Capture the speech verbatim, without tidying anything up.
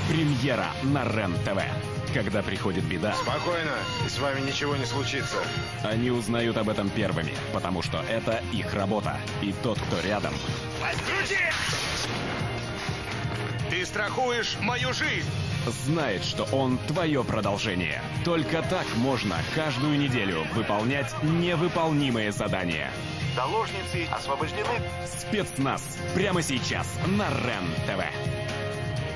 Премьера на РЕН-ТВ. Когда приходит беда... Спокойно, с вами ничего не случится. Они узнают об этом первыми, потому что это их работа. И тот, кто рядом... Возьмите! Ты страхуешь мою жизнь! Знает, что он твое продолжение. Только так можно каждую неделю выполнять невыполнимые задания. Заложницы освобождены. Спецназ. Прямо сейчас на РЕН-ТВ.